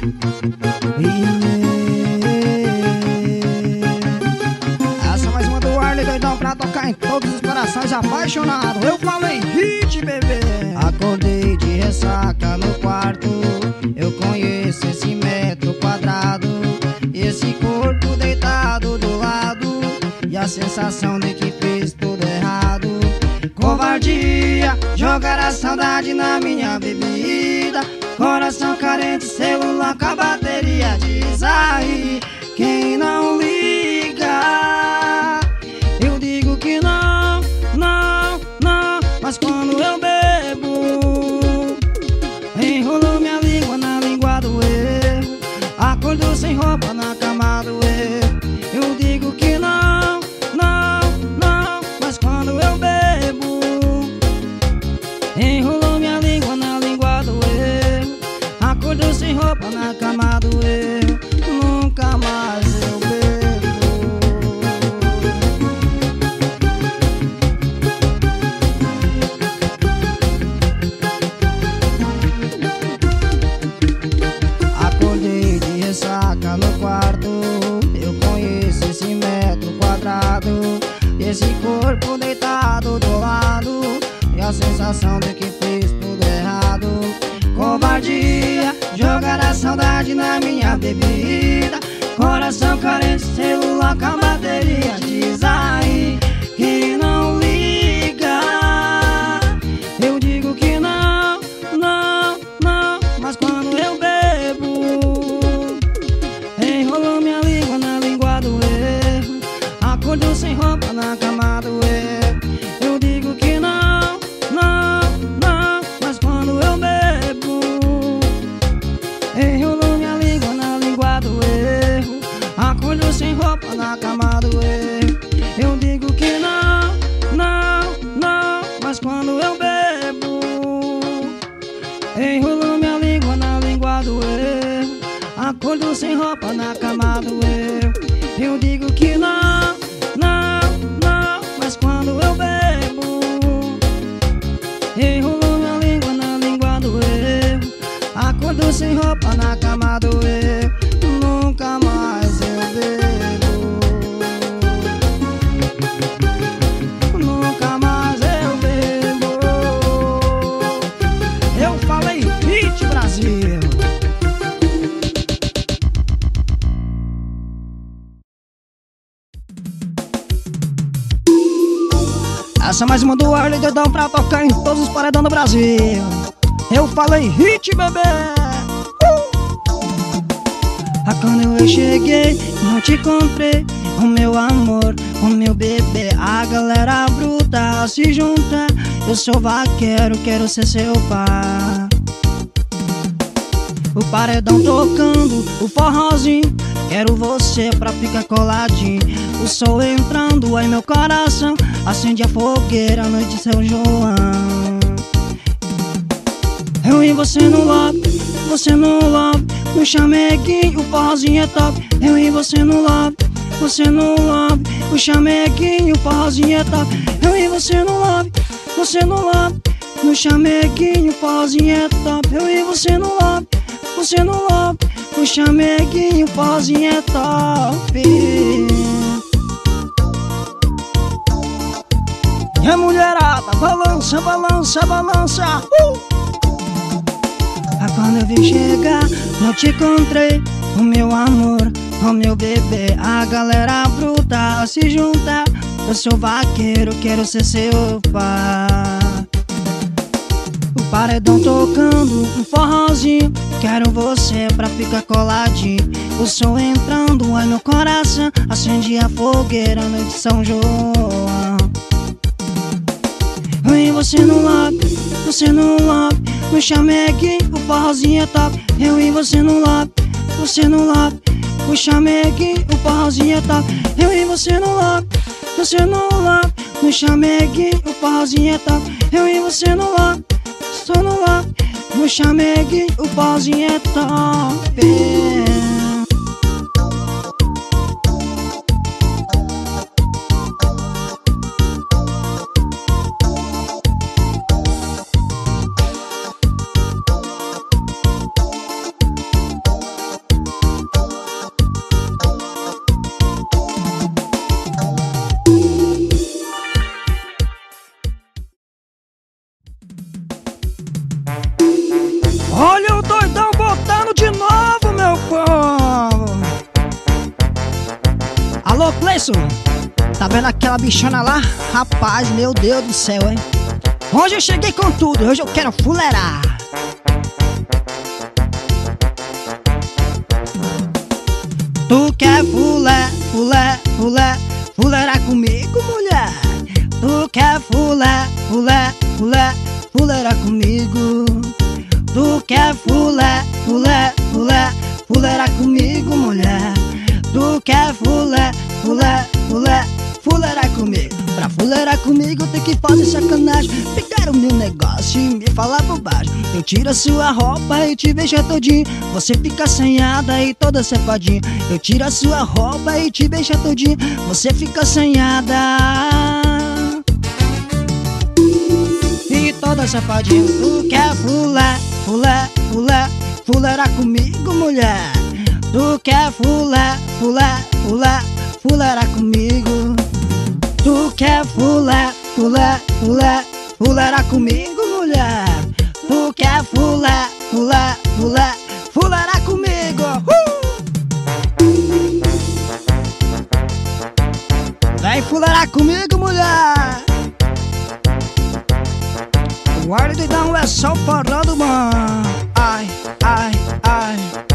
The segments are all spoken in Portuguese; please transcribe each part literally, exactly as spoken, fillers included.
Essa é mais uma do Arley doidão pra tocar em todos os corações apaixonados. Eu falei hit, bebê. Acordei de ressaca no quarto, eu conheço esse metro quadrado, esse corpo deitado do lado, e a sensação de que fez tudo errado. Covardia, jogar a saudade na minha bebida. Coração carente, celular com a bateria. Diz aí, quem não liga, eu digo que não, não, não. Mas quando eu bebo, enrolo minha língua na língua do erro. Acordo sem roupa na cama do erro. Eu digo que não, não, não. Mas quando eu bebo, enrolo minha língua na língua do erro. Acordo sem roupa na cama do erro. Nunca mais eu bebo. Acordei de ressaca no quarto, eu conheço esse metro quadrado, esse corpo deitado do lado, e a sensação de que fiz tudo errado. Covardia, jogar a saudade na minha bebida. Coração carente, celular com a bateria. Diz aí, que não liga, eu digo que não, não, não. Mas quando eu bebo, enrolo minha língua na língua do erro. Acordo sem roupa na cama do erro. Eu digo que não, não, não. Mas quando eu bebo, enrolo minha língua na língua do erro. Acordo sem roupa na cama do erro. Eu digo que não, não, não. Mas quando eu bebo, enrolo minha língua na língua do erro. Acordo sem roupa na cama do erro. Eu digo que não, não, não. Mas quando eu bebo, enrolo minha língua na língua do erro. Acordo sem roupa na cama do erro. Nunca mais eu bebo. Nunca mais eu bebo. Eu falei hit, Brasil. Essa é mais uma do Arley doidão pra tocar em todos os paredão do Brasil. Eu falei hit, bebê. uh! Ah, quando eu cheguei, não te comprei, o meu amor, o meu bebê. A galera bruta se junta, eu sou vaqueiro, quero ser seu pai. O paredão tocando, o forrozinho, quero você pra ficar coladinho. O sol entrando aí meu coração, acende a fogueira, noite de São João. Eu e você no lobby, você no lobby, no chameguinho, o forrozinho é top. Eu e você no lobby, você no lobby, o chameguinho, o forrozinho é top. Eu e você no lobby, você no lobby, no chameguinho, o forrozinho é top. Eu e você no lobby, você no lobby, o chameguinho, o forrozinho é top. E a mulherada, balança, balança, balança. uh! Ah, quando eu vi chegar, não te encontrei, o meu amor, o meu bebê. A galera bruta se junta, eu sou vaqueiro, quero ser seu pai. O paredão tocando, um forrozinho, quero você pra ficar coladinho. O som entrando aí no coração, acende a fogueira, noite de São João. Eu e você no lobby, você no lobby, no chameguinho, o forrozinho é top. Eu e você no lobby, você no lobby, o chameguinho, o forrozinho é top. Eu e você no lobby, você no lobby, no chameguinho, o forrozinho é top. Eu e você no lobby, estou no lobby, no chameguinho, o forrozinho é top. isso? Tá vendo aquela bichona lá? Rapaz, meu Deus do céu, hein? Hoje eu cheguei com tudo, hoje eu quero fuleirar. Tu quer fulé, fulé, fulé, fuleirar comigo, mulher? Tu quer fulé, fulé, fulé, fuleirar comigo? Tu quer fulé, fulé, fulé, fuleirar comigo, mulher? Tu quer fulé, fulé, fulé, fuleirar comigo? Pra fuleirar comigo tem que fazer sacanagem, pegar o meu negócio e me falar bobagem. Eu tiro a sua roupa e te beijo todinho, você fica assanhada e toda safadinha. Eu tiro a sua roupa e te beijo todinho, você fica assanhada e toda safadinha. Tu quer fulé, fulé, fulé, fuleirar comigo, mulher? Tu quer fulé, fulé, fulé, fuleirar comigo? Tu quer fulé, fulé, fulé, fuleirar comigo, mulher? Tu quer fulé, fulé, fulé, fuleirar comigo? Uh! Vem fuleirar comigo, mulher! O ar de não é só falando, mano. Ai, ai, ai.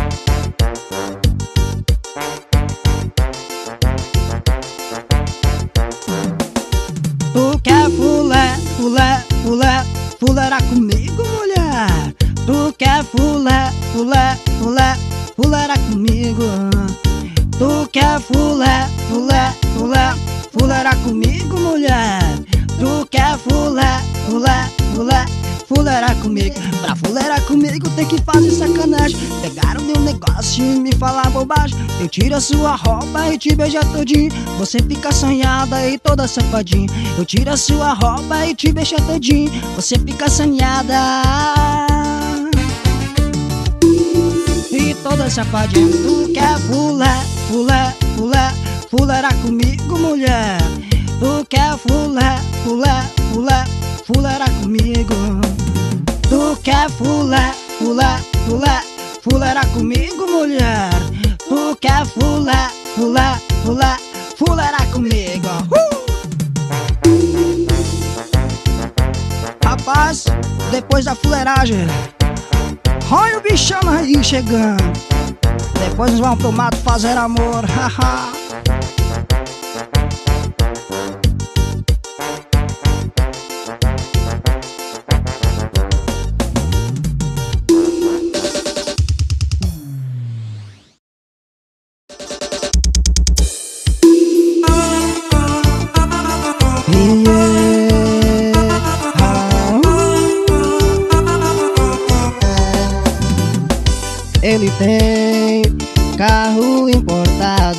Tu quer fulé, fulé, fulé, fuleirar comigo, mulher? Tu quer fulé, fulé, fulé, fuleirar comigo? Tu quer fulé, fulé, fulé, fuleirar comigo, mulher? Tu quer fulé, fulé, fulé, fuleirar comigo? Pra fuleirar comigo tem que fazer sacanagem, pegar o meu negócio e me falar bobagem. Eu tiro a sua roupa e te beijo todinho, você fica assanhada e toda safadinha. Eu tiro a sua roupa e te beijo todinho, você fica assanhada e toda safadinha. Tu quer fulé, fulé, fulé, fuleirar comigo, mulher? Tu quer fulé, fulé, fulé, fuleirar comigo? Tu quer fulé, fulé, fulé, fuleirar comigo, mulher? Tu quer fulé, fulé, fulé, fuleirar comigo? Uh! Rapaz, depois da fuleiragem, olha o bichão aí chegando. Depois nós vamos pro mato fazer amor. Haha. Ele tem carro importado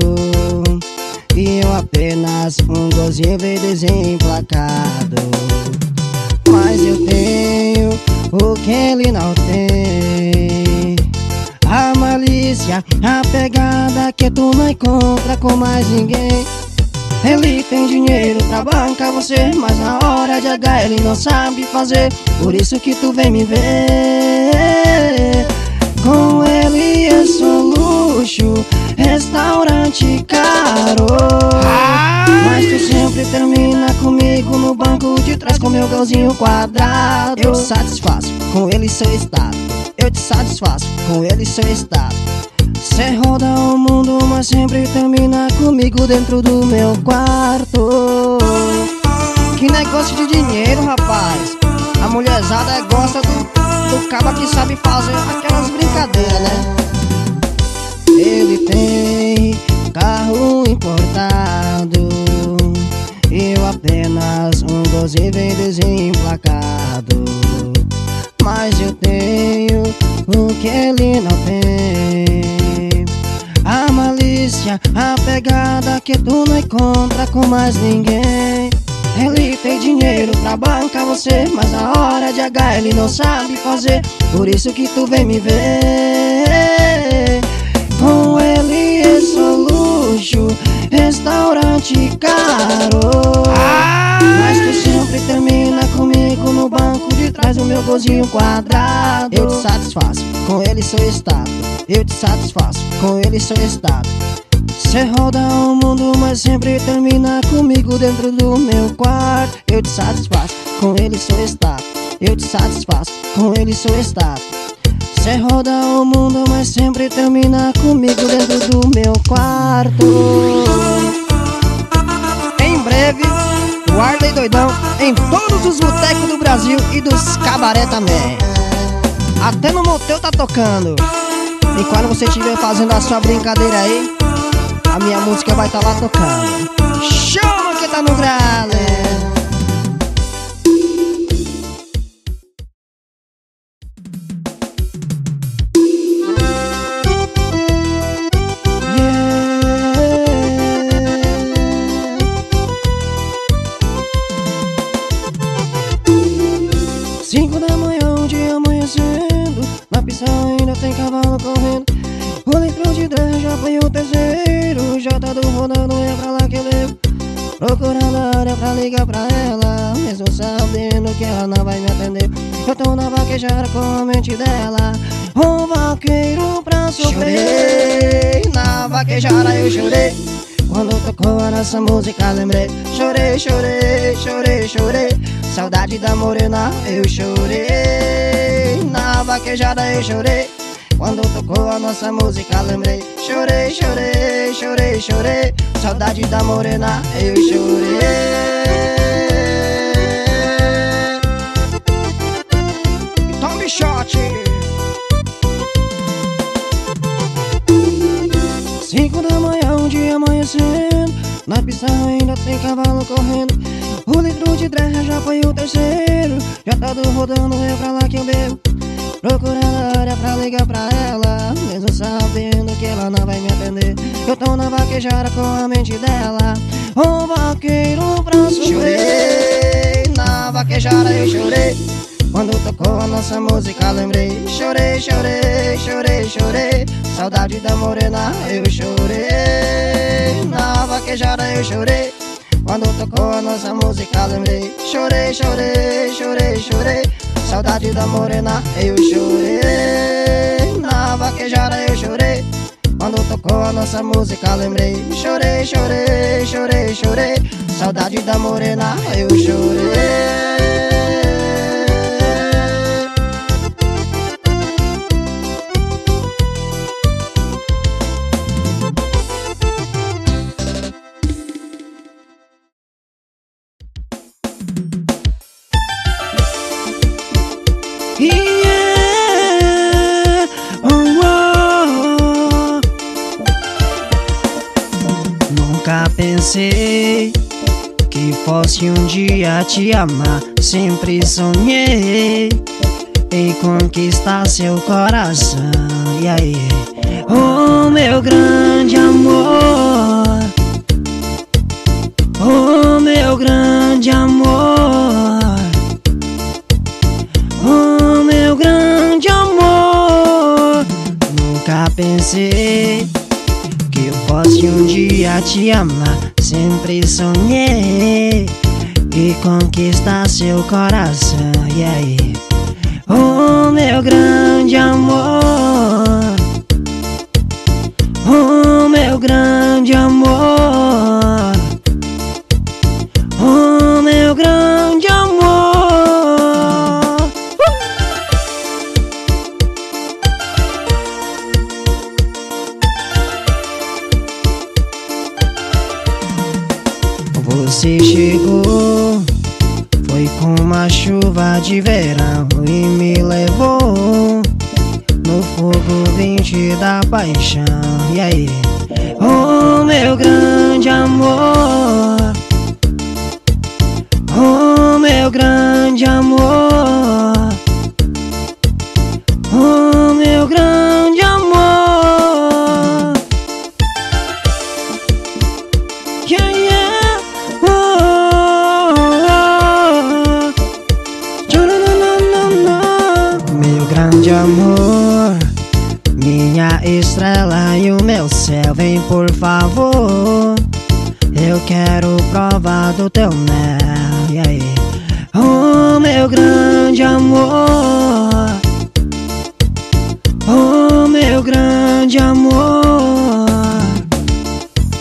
e eu apenas um golzinho desemplacado. Mas eu tenho o que ele não tem: a malícia, a pegada que tu não encontra com mais ninguém. Ele tem dinheiro pra bancar você, mas na hora de H ele não sabe fazer. Por isso que tu vem me ver. Com ele é só luxo, restaurante caro. Mas tu sempre termina comigo no banco de trás com meu golzinho quadrado. Eu te satisfaço com ele seu estado, eu te satisfaço com ele seu estado. Cê roda o mundo, mas sempre termina comigo dentro do meu quarto. Que negócio de dinheiro, rapaz. A mulherzada gosta do do caba que sabe fazer aquelas brincadeiras, né? Ele tem carro importado e eu apenas um doze desemplacado. Mas eu tenho o que ele não tem: a malícia, a pegada que tu não encontra com mais ninguém. Ele tem dinheiro pra bancar você, mas na hora de H ele não sabe fazer. Por isso que tu vem me ver. Com ele é só luxo, restaurante caro. Mas tu sempre termina comigo no banco de trás do meu golzinho quadrado. Eu te satisfaço com ele seu estado, eu te satisfaço com ele seu estado. Cê roda o mundo, mas sempre termina comigo dentro do meu quarto. Eu te satisfaço, com ele sou estátua. Eu te satisfaço, com ele sou estátua. Cê roda o mundo, mas sempre termina comigo dentro do meu quarto. Em breve, o Arley Doidão em todos os botecos do Brasil e dos cabaré também. Até no motel tá tocando. E quando você estiver fazendo a sua brincadeira aí, a minha música vai estar tá lá tocando. Chama que tá no grale. Cinco da manhã, um dia amanhecendo, na pista ainda tem cavalo correndo. O litro de dez já foi o terceiro, já tá do rodando, é pra lá que eu levo. Procurando a área pra ligar pra ela, mesmo sabendo que ela não vai me atender. Eu tô na vaquejada com a mente dela, um vaqueiro pra sofrer. Na vaquejada eu chorei, quando tocou a nossa música lembrei. Chorei, chorei, chorei, chorei, saudade da morena eu chorei. Na vaquejada eu chorei, quando tocou a nossa música lembrei. Chorei, chorei, chorei, chorei, saudade da morena eu chorei. Tome shot. Cinco da manhã, um dia amanhecendo, na pista ainda tem cavalo correndo. O litro de dez já foi o terceiro, já tá do rodando, é pra lá que eu bebo. Procurando a área pra ligar pra ela, mesmo sabendo que ela não vai me atender. Eu tô na vaquejada com a mente dela, um vaqueiro pra sofrer. Chorei, na vaquejada eu chorei, quando tocou a nossa música lembrei. Chorei, chorei, chorei, chorei, saudade da morena eu chorei. Na vaquejada eu chorei, quando tocou a nossa música lembrei. Chorei, chorei, chorei, chorei, saudade da morena eu chorei. Na vaquejada eu chorei, quando tocou a nossa música lembrei. Chorei, chorei, chorei, chorei, saudade da morena eu chorei. Yeah, oh, oh. Nunca pensei que fosse um dia te amar. Sempre sonhei em conquistar seu coração. E aí, oh meu grande amor, oh meu grande amor, oh meu grande amor. Nunca pensei que eu fosse um dia te amar. Sempre sonhei em conquistar seu coração. E aí, oh meu grande amor, oh meu grande amor, oh meu grande amor. Você chegou, foi com uma chuva de verão e me levou no fogo vinte da paixão. E aí, oh meu grande amor, oh meu grande amor, oh meu grande amor. Yeah, yeah. Oh, oh, oh. Meu grande amor, minha estrela e o meu céu, vem por favor. Eu quero provar do teu mel. E aí, oh meu grande amor, oh meu grande amor,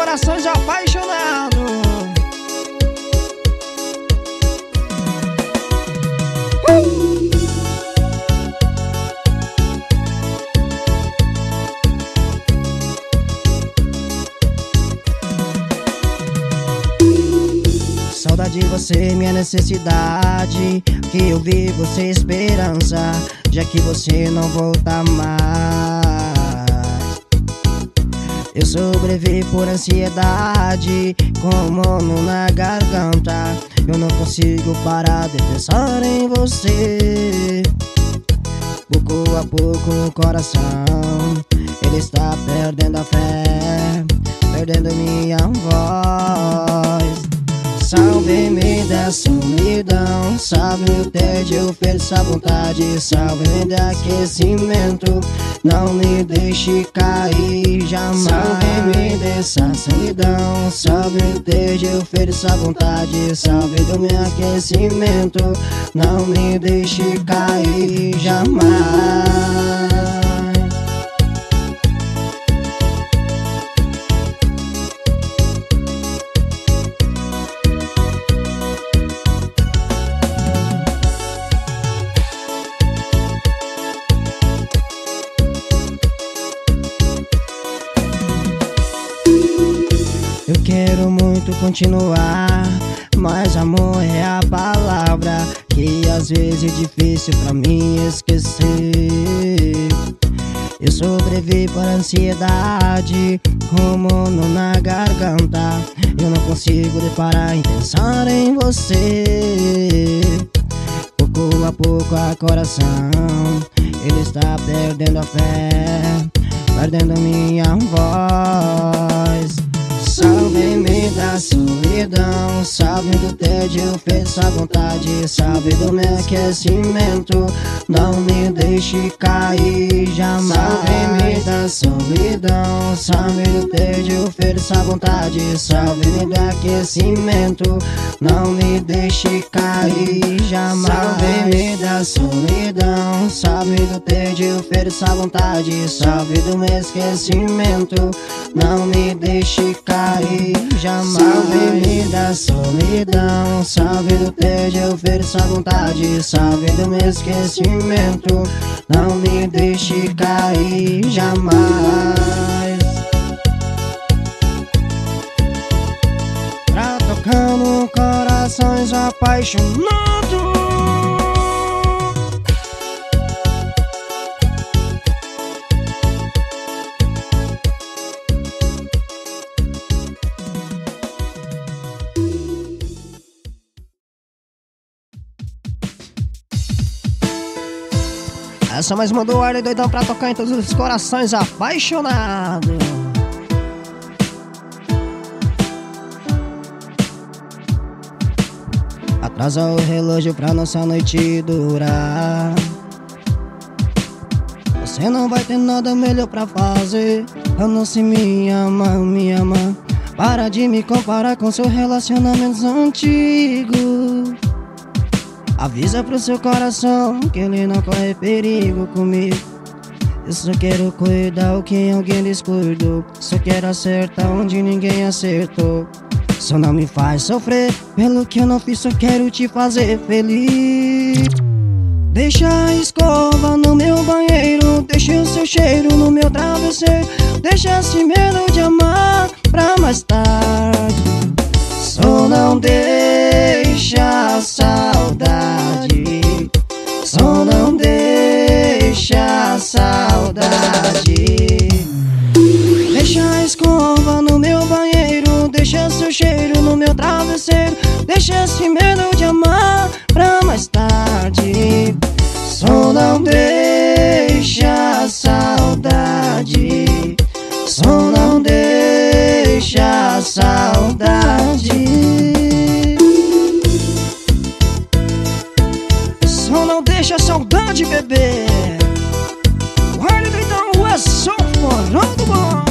corações apaixonados. uh! Saudade de você, minha necessidade, que eu vivo sem esperança, já que você não volta mais. Eu sobrevivi por ansiedade, como nó na garganta. Eu não consigo parar de pensar em você. Pouco a pouco o coração, ele está perdendo a fé, perdendo minha voz. Salve-me da solidão, salve-me o tédio, perca a vontade, salve-me do aquecimento, não me deixe cair jamais. Salve-me dessa solidão, salve-me o tédio, perca a vontade, salve do meu aquecimento, não me deixe cair jamais. Eu quero muito continuar, mas amor é a palavra que às vezes é difícil pra mim esquecer. Eu sobrevivi por ansiedade, como nó na garganta. Eu não consigo de parar em pensar em você. Pouco a pouco a coração, ele está perdendo a fé, perdendo minha voz. Salve-me da solidão, salve do tédio, perca a vontade, salve do meu aquecimento, não me deixe cair jamais. Salve-me da solidão, salve do tédio, perca a vontade, salve-me do aquecimento, não me deixe cair jamais. Salve-me da solidão, salve do tédio, perca a vontade, salve do meu esquecimento, não me deixe cair jamais. Salve-me da solidão, salve do tédio, perca a vontade, salve do meu esquecimento, não me deixe cair jamais. Pra tocando corações apaixonados. Essa mais uma do Arley doidão pra tocar em todos os corações apaixonados. Atrasa o relógio pra nossa noite durar. Você não vai ter nada melhor pra fazer, a não se me ama, me ama. Para de me comparar com seus relacionamentos antigos. Avisa pro seu coração que ele não corre perigo comigo. Eu só quero cuidar o que alguém descuidou, só quero acertar onde ninguém acertou. Só não me faz sofrer pelo que eu não fiz, só quero te fazer feliz. Deixa a escova no meu banheiro, deixa o seu cheiro no meu travesseiro, deixa esse medo de amar pra mais tarde. Só não deixa a saudade, só não deixa a saudade. Deixa a escova no meu banheiro, deixa seu cheiro no meu travesseiro, deixa esse medo de amar pra mais tarde. Só não deixa a saudade, só não deixa a saudade. Só não deixa a saudade, bebê. O Arley doidão é só forró do bom.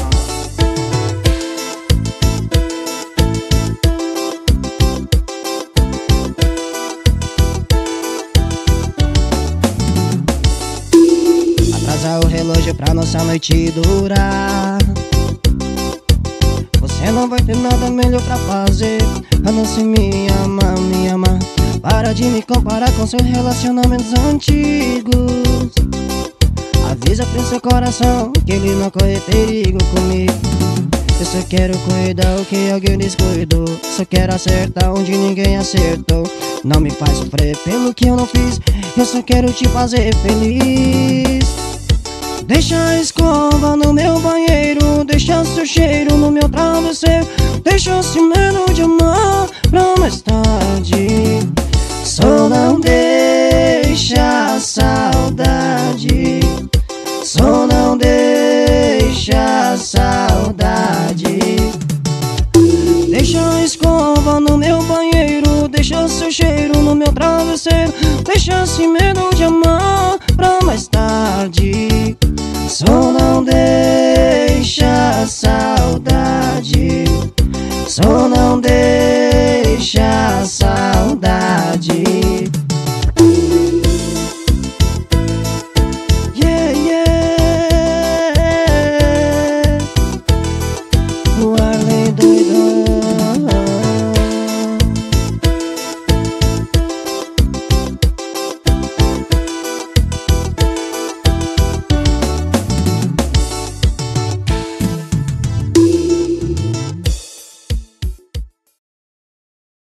Atrasa o relógio pra nossa noite durar. Você não vai ter nada melhor pra fazer a não ser me amar, me amar. Para de me comparar com seus relacionamentos antigos. Avisa pro seu coração que ele não corre perigo comigo. Eu só quero cuidar o que alguém descuidou. Só quero acertar onde ninguém acertou. Não me faz sofrer pelo que eu não fiz. Eu só quero te fazer feliz. Deixa a escova no meu banheiro, deixa seu cheiro no meu travesseiro. Deixa esse medo de amar pra mais tarde. Só não deixa a saudade. Só não deixa a saudade. Deixa a escova no meu banheiro, deixa seu cheiro no meu travesseiro. Deixa esse medo de amar pra mais tarde. Só não deixa